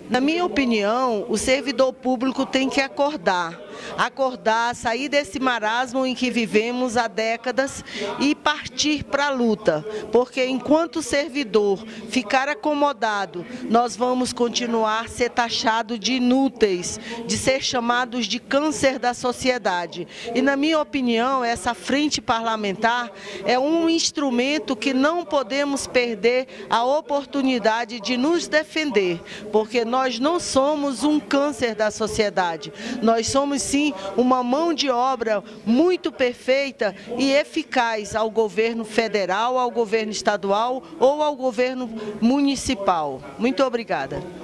Na minha opinião, o servidor público tem que acordar, sair desse marasmo em que vivemos há décadas e partir para a luta, porque enquanto o servidor ficar acomodado, nós vamos continuar a ser taxados de inúteis, de ser chamados de câncer da sociedade. E na minha opinião, essa frente parlamentar é um instrumento que não podemos perder a oportunidade de nos defender, porque nós não somos um câncer da sociedade, nós somos sim uma mão de obra muito perfeita e eficaz ao governo federal, ao governo estadual ou ao governo municipal. Muito obrigada.